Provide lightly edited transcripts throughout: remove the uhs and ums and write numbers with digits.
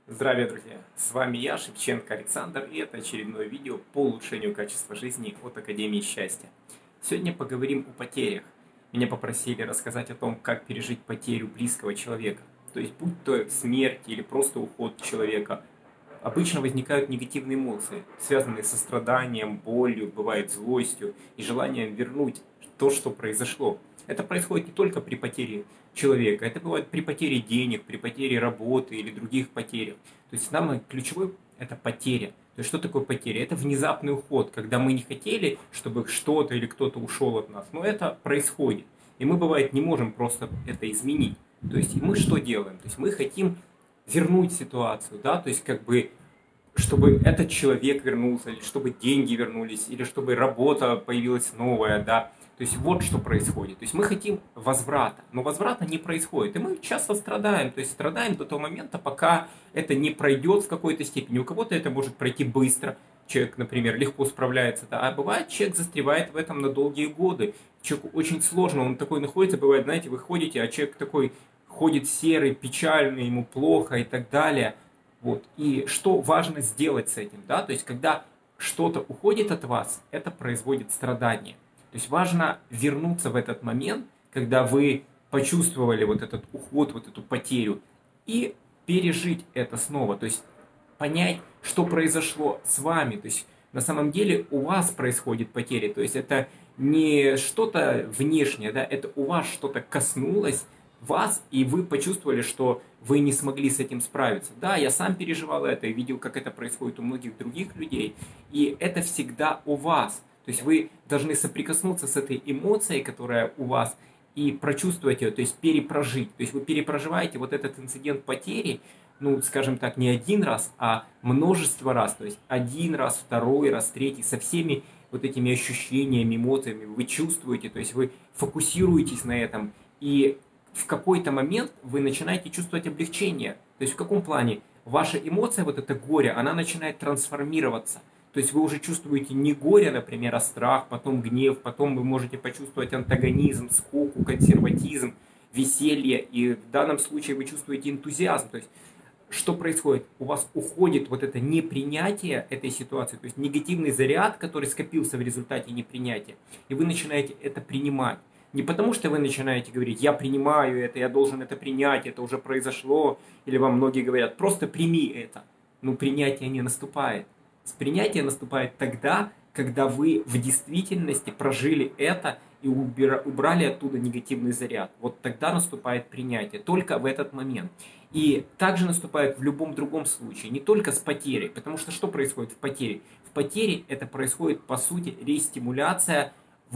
Здравия, друзья! С вами я, Шевченко Александр, и это очередное видео по улучшению качества жизни от Академии Счастья. Сегодня поговорим о потерях. Меня попросили рассказать о том, как пережить потерю близкого человека. То есть, будь то смерть или просто уход человека, обычно возникают негативные эмоции, связанные со страданием, болью, бывает злостью и желанием вернуть то, что произошло. Это происходит не только при потере человека, это бывает при потере денег, при потере работы или других потерях. То есть самое ключевое – это потеря. То есть что такое потеря? Это внезапный уход, когда мы не хотели, чтобы что-то или кто-то ушел от нас, но это происходит. И мы, бывает, не можем просто это изменить. То есть мы что делаем? То есть мы хотим вернуть ситуацию, да, то есть как бы, чтобы этот человек вернулся, или чтобы деньги вернулись, или чтобы работа появилась новая, да, то есть вот что происходит. То есть мы хотим возврата, но возврата не происходит, и мы часто страдаем, то есть страдаем до того момента, пока это не пройдет в какой-то степени. У кого-то это может пройти быстро, человек, например, легко справляется, да, а бывает, человек застревает в этом на долгие годы, человеку очень сложно, он такой находится, бывает, знаете, вы ходите, а человек такой ходит серый, печальный, ему плохо и так далее. Вот. И что важно сделать с этим, да, то есть когда что-то уходит от вас, это производит страдания. То есть важно вернуться в этот момент, когда вы почувствовали вот этот уход, вот эту потерю, и пережить это снова, то есть понять, что произошло с вами, то есть на самом деле у вас происходит потеря, то есть это не что-то внешнее, да, это у вас что-то коснулось вас, и вы почувствовали, что вы не смогли с этим справиться. Да, я сам переживал это и видел, как это происходит у многих других людей, и это всегда у вас. То есть вы должны соприкоснуться с этой эмоцией, которая у вас, и прочувствовать ее, то есть перепрожить. То есть вы перепроживаете вот этот инцидент потери, ну, скажем так, не один раз, а множество раз. То есть один раз, второй раз, третий, со всеми вот этими ощущениями, эмоциями вы чувствуете, то есть вы фокусируетесь на этом, и в какой-то момент вы начинаете чувствовать облегчение. То есть в каком плане? Ваша эмоция, вот это горе, она начинает трансформироваться. То есть вы уже чувствуете не горе, например, а страх, потом гнев, потом вы можете почувствовать антагонизм, скуку, консерватизм, веселье. И в данном случае вы чувствуете энтузиазм. То есть что происходит? У вас уходит вот это непринятие этой ситуации, то есть негативный заряд, который скопился в результате непринятия, и вы начинаете это принимать. Не потому, что вы начинаете говорить, я принимаю это, я должен это принять, это уже произошло, или вам многие говорят, просто прими это. Но принятие не наступает. Принятие наступает тогда, когда вы в действительности прожили это и убрали оттуда негативный заряд. Вот тогда наступает принятие, только в этот момент. И также наступает в любом другом случае, не только с потерей, потому что происходит в потере? В потере это происходит, по сути, рестимуляция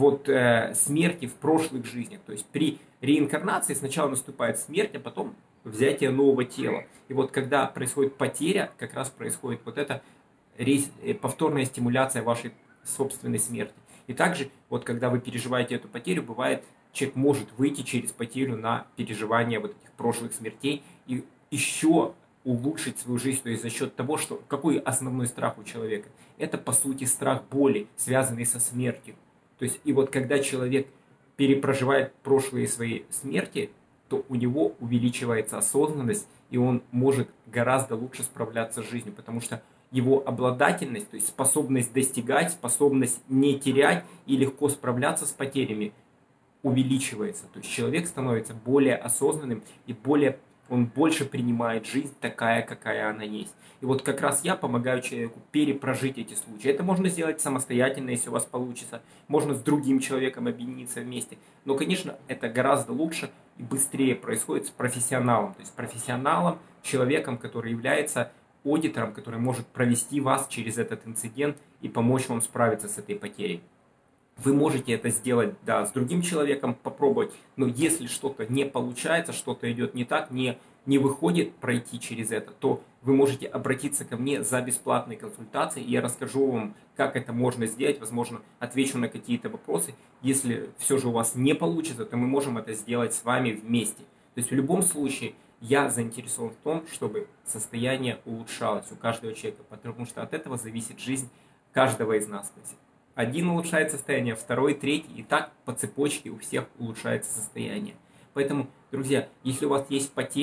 смерти в прошлых жизнях. То есть при реинкарнации сначала наступает смерть, а потом взятие нового тела. И вот когда происходит потеря, как раз происходит вот эта повторная стимуляция вашей собственной смерти. И также, вот когда вы переживаете эту потерю, бывает, человек может выйти через потерю на переживание вот этих прошлых смертей и еще улучшить свою жизнь, то есть за счет того, что какой основной страх у человека? Это, по сути, страх боли, связанный со смертью. То есть, и вот когда человек перепроживает прошлые свои смерти, то у него увеличивается осознанность, и он может гораздо лучше справляться с жизнью, потому что его обладательность, то есть способность достигать, способность не терять и легко справляться с потерями увеличивается. То есть человек становится более осознанным и он больше принимает жизнь такая, какая она есть. И вот как раз я помогаю человеку перепрожить эти случаи. Это можно сделать самостоятельно, если у вас получится. Можно с другим человеком объединиться вместе. Но, конечно, это гораздо лучше и быстрее происходит с профессионалом. То есть профессионалом, человеком, который является аудитором, который может провести вас через этот инцидент и помочь вам справиться с этой потерей. Вы можете это сделать, да, с другим человеком, попробовать, но если что-то не получается, что-то идет не так, не выходит пройти через это, то вы можете обратиться ко мне за бесплатной консультацией, и я расскажу вам, как это можно сделать, возможно, отвечу на какие-то вопросы. Если все же у вас не получится, то мы можем это сделать с вами вместе. То есть в любом случае я заинтересован в том, чтобы состояние улучшалось у каждого человека, потому что от этого зависит жизнь каждого из нас. Один улучшает состояние, второй, третий, и так по цепочке у всех улучшается состояние. Поэтому, друзья, если у вас есть потеря,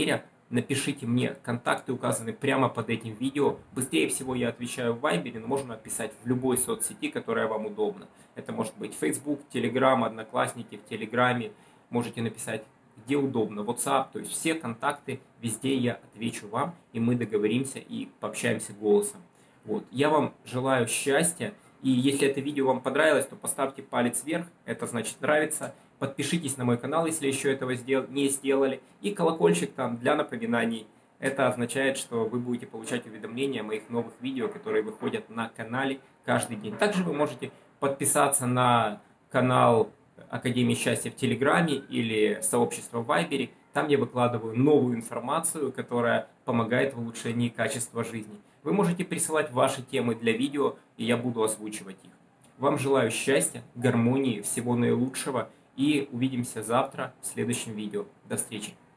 напишите мне, контакты указаны прямо под этим видео. Быстрее всего я отвечаю в Viber, но можно писать в любой соцсети, которая вам удобна. Это может быть Facebook, Telegram, Одноклассники, в Телеграме. Можете написать где удобно, WhatsApp, то есть все контакты, везде я отвечу вам, и мы договоримся и пообщаемся голосом. Вот. Я вам желаю счастья, и если это видео вам понравилось, то поставьте палец вверх, это значит нравится. Подпишитесь на мой канал, если еще этого не сделали, и колокольчик там для напоминаний. Это означает, что вы будете получать уведомления о моих новых видео, которые выходят на канале каждый день. Также вы можете подписаться на канал Академии Счастья в Телеграме или сообщество в Вайбере. Там я выкладываю новую информацию, которая помогает в улучшении качества жизни. Вы можете присылать ваши темы для видео, и я буду озвучивать их. Вам желаю счастья, гармонии, всего наилучшего, и увидимся завтра в следующем видео. До встречи!